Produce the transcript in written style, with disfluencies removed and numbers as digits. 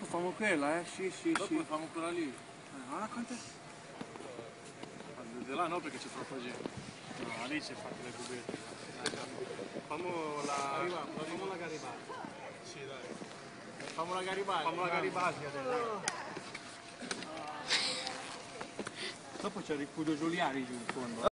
Famo quella, sì, sì, Dopo sì. facciamo quella lì. Guarda quanto è. Di là no perché c'è troppa gente. No, lì c'è fatte le cubette. Famo la Garibaldi. Sì, dai. Famo la Garibaldi. Famo la Garibaldi adesso. Dopo c'è il rifuggio Giuliani giù in fondo.